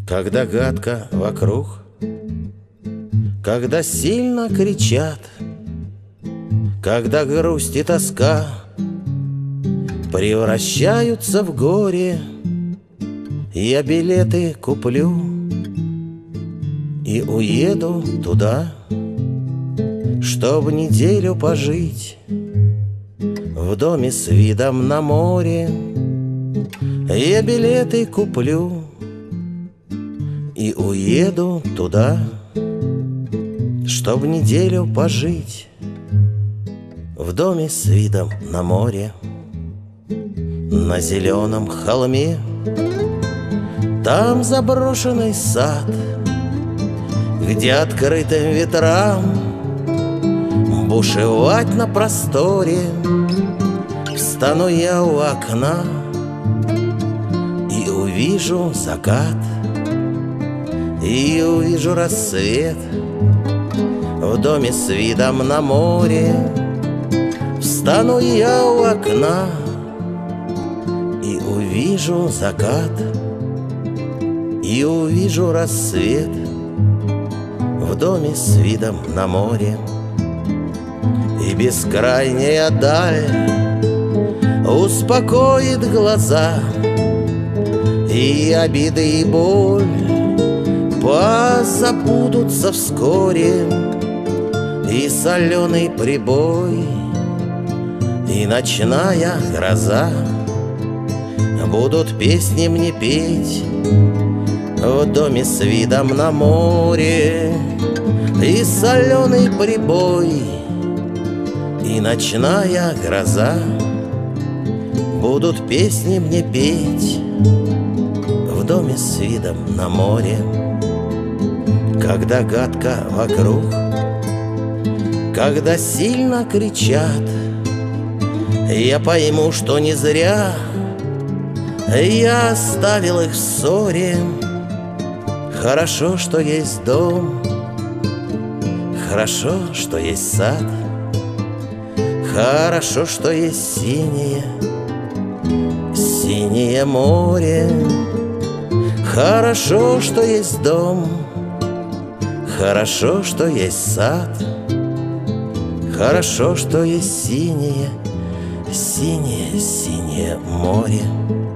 Когда гадко вокруг, когда сильно кричат, когда грусть и тоска превращаются в горе, я билеты куплю и уеду туда, чтоб неделю пожить в доме с видом на море. Я билеты куплю и уеду туда, чтоб неделю пожить в доме с видом на море. На зеленом холме там заброшенный сад, где открытым ветрам бушевать на просторе. Встану я у окна и увижу закат, и увижу рассвет в доме с видом на море. Встану я у окна и увижу закат, и увижу рассвет в доме с видом на море. И бескрайняя даль успокоит глаза, и обиды и боль позабудутся вскоре. И соленый прибой, и ночная гроза будут песни мне петь в доме с видом на море. И соленый прибой, и ночная гроза будут песни мне петь в доме с видом на море. Когда гадко вокруг, когда сильно кричат, я пойму, что не зря я оставил их в ссоре. Хорошо, что есть дом, хорошо, что есть сад, хорошо, что есть синее море. Хорошо, что есть дом, хорошо, что есть сад, хорошо, что есть синее море.